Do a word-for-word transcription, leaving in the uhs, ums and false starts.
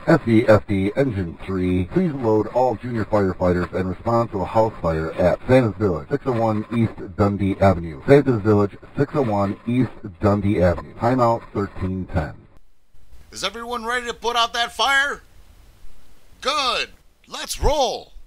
S D F D Engine three. Please load all junior firefighters and respond to a house fire at Santa's Village, six oh one East Dundee Avenue. Santa's Village, six oh one East Dundee Avenue. Timeout thirteen ten. Is everyone ready to put out that fire? Good. Let's roll.